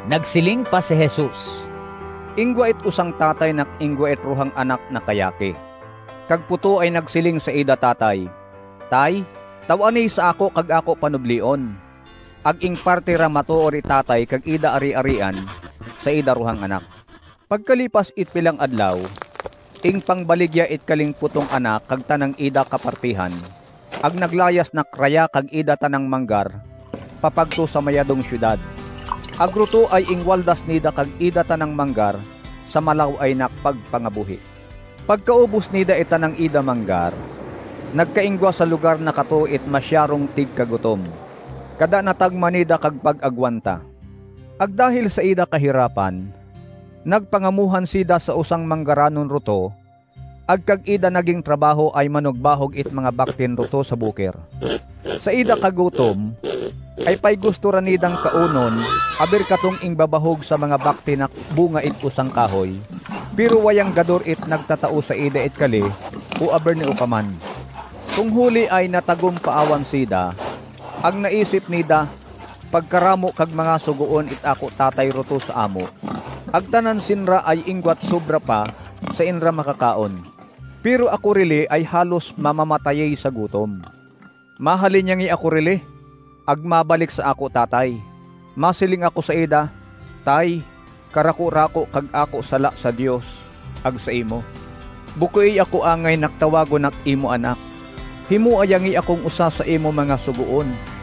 Nagsiling pa si Jesus. Ingwa it usang tatay nak ingwa it ruhang anak na kayake. Kagputo ay nagsiling sa ida tatay, Tay, tawani sa ako kag ako panublion. Ag ing parte ra matuori tatay kag ida ari-arian sa ida ruhang anak. Pagkalipas it pilang adlaw, ing pangbaligya it kaling putong anak kag tanang ida kapartihan. Ag naglayas na kraya kag ida tanang manggar, papagto sa mayadong syudad. Agruto ay ingwaldas nida kag ida tanang manggar, sa malaw ay nakpagpangabuhi. Pagkaubos nida itanang ida manggar, nagkaingwa sa lugar na katuit masyarong tigkagutom. Kada natagma nida kag pag-agwanta. Ag dahil sa ida kahirapan, nagpangamuhan sida sa usang manggaranon ruto, ag kag ida naging trabaho ay manugbahog it mga baktin ruto sa bukir. Sa ida kagutom, ay pay gusto ranidang kaunon, aber katong ing babahog sa mga bakti na bunga it usang kahoy, pero wayang gador it nagtatao sa ida it kali, o aber ni ukaman. Kung huli ay natagom paawan sida, ang naisip nida, pagkaramo kag mga suguon it ako tatay ruto sa amo, agtanan sinra ay ingwat sobra pa sa inra makakaon. Pero ako rili ay halos mamamatayay sa gutom. Mahalin niyang ako rili, ag mabalik sa ako tatay. Masiling ako sa ida, Tay, karako-rako kag ako sala sa Dios, ag sa imo. Bukoy ako angay naktawago nak imo anak. Himo ayangi akong usa sa imo mga suguon.